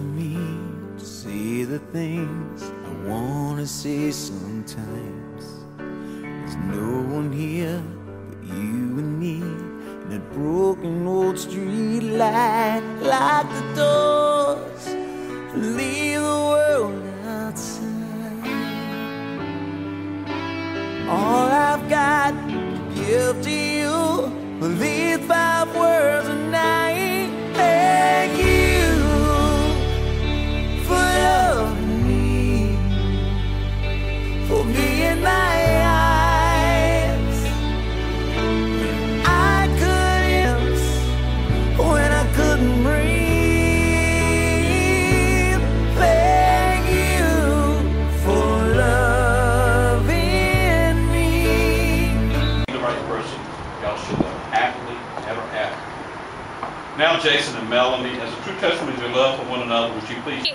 me to say the things I wanna say sometimes. There's no one here but you and me, and that broken old street light. Lock the doors, leave the world outside. All I've got to give to you are these 5 words a night. Thank you for loving me, for being my eyes. I couldn't when I couldn't breathe. Thank you for loving me. The right person, y'all should live happily ever after. Now, Jason and Melanie, as a true testament of your love for one another, would you please?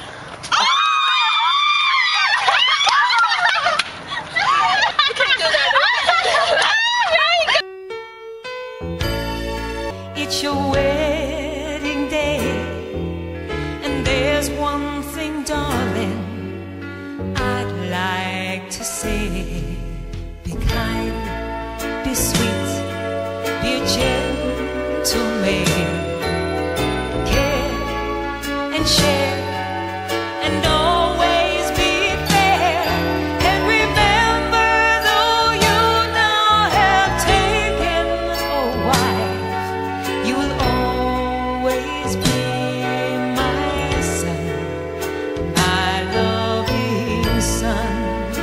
It's your wedding day, and there's one thing, darling, I'd like to say. Be kind, be sweet, be a gentleman. Care and share, and always be fair. And remember, though you now have taken a wife, you will always be my son, my loving son.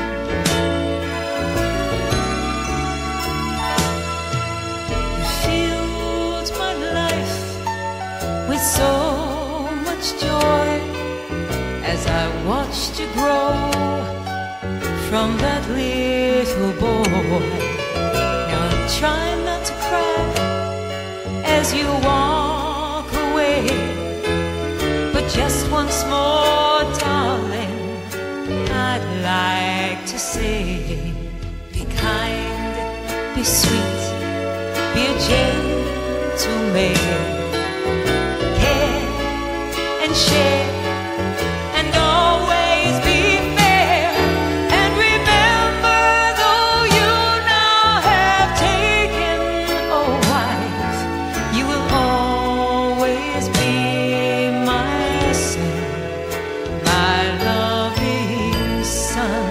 You filled my life with so much joy as I watched you grow from that little boy. Now try not to cry as you walk away, but just once more, darling, I'd like to say, be kind, be sweet, be a gentleman. Care and share, and always be fair. And remember, though you now have taken a wife, you will always be my son, my loving son.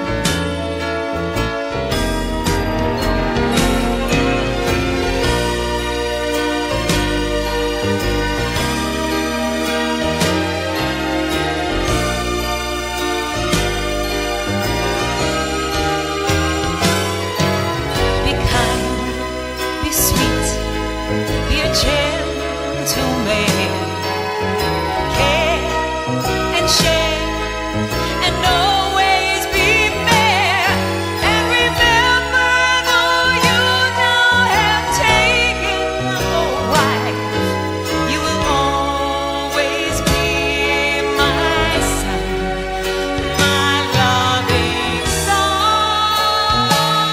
Be kind, be sweet, be a gentleman. Care and share, and always be fair. And remember, though you now have taken a wife, you will always be my son, my loving son.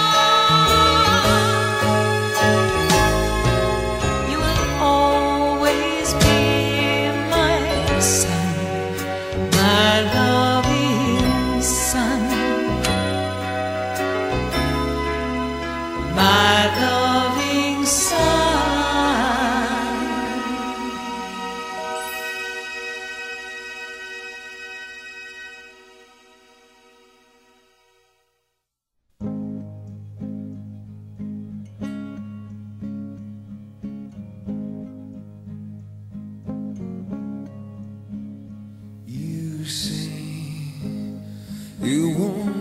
You will always be my son, my loving son, my loving son. You say you want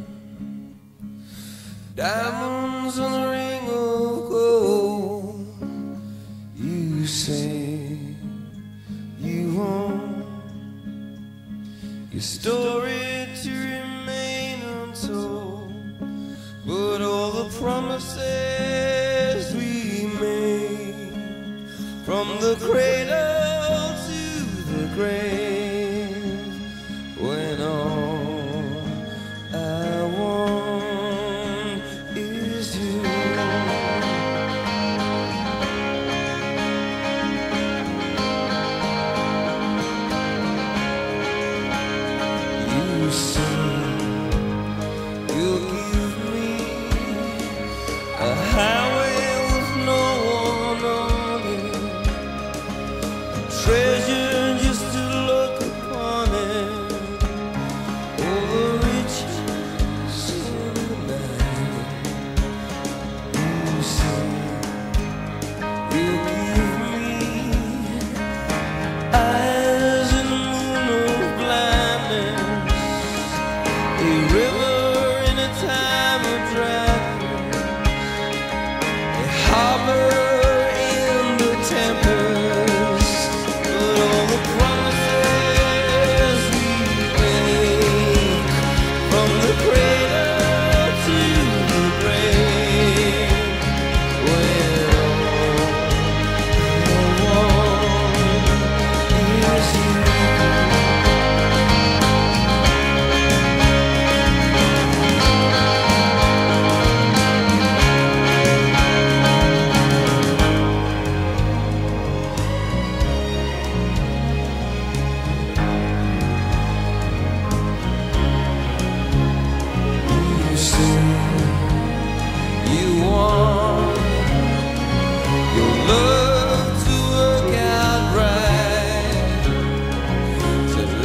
diamonds on a ring of gold. You say you want your story to remain untold, but all the promises we made from the cradle to the grave, when all I want is you.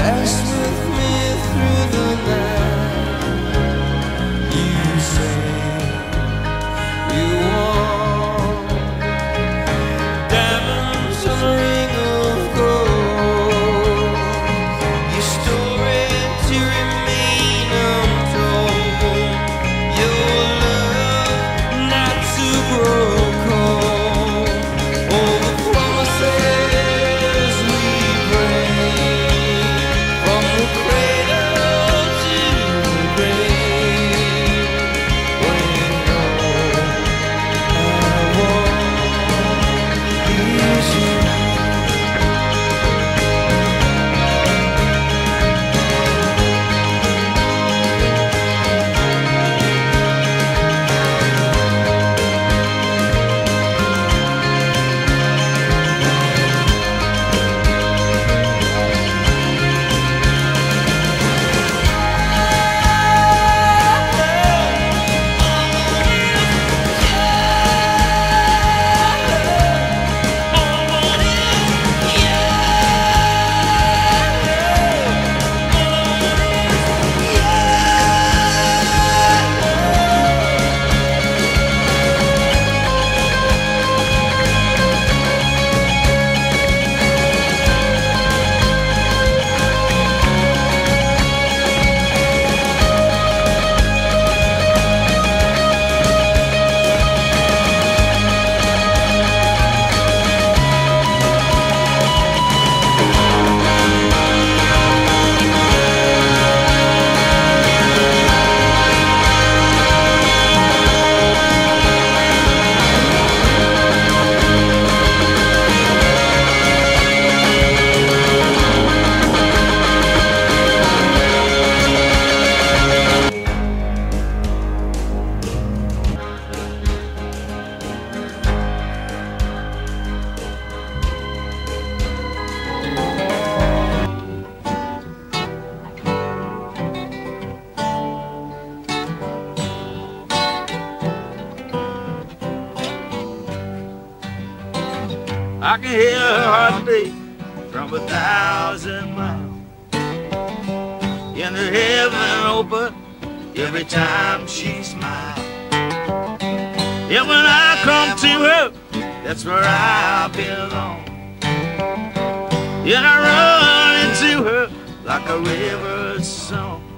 Dash with me through the night. You say you want diamonds and a ring of gold. Your story to remain untold. Your love not to grow cold. All the promises we break, from the cradle to the grave. When all I want is you. I can hear her heartbeat from 1,000 miles. In her heaven open every time she smiles. And when I come to her, that's where I belong. And I run into her like a river song.